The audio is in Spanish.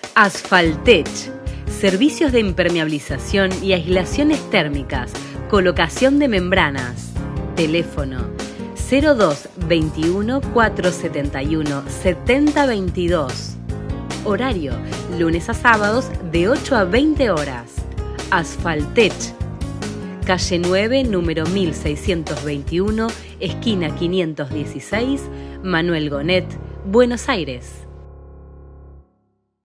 Asfaltech, servicios de impermeabilización y aislaciones térmicas, colocación de membranas. Teléfono 02 21 471 7022. Horario, lunes a sábados de 8 a 20 horas. Asfaltech, calle 9, número 1621, esquina 516, Manuel Gonet, Buenos Aires.